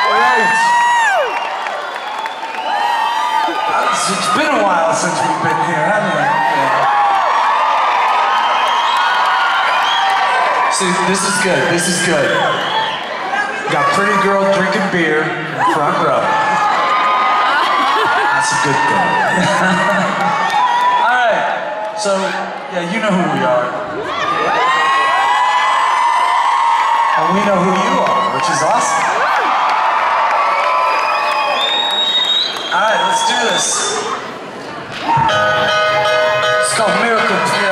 Right. It's been a while since we've been here, hasn't it? Yeah. See, this is good. This is good. Got pretty girl drinking beer in the front row. That's a good thing. All right. So, yeah, you know who we are. And we know who you are, which is awesome. All right, let's do this. It's called Miracle.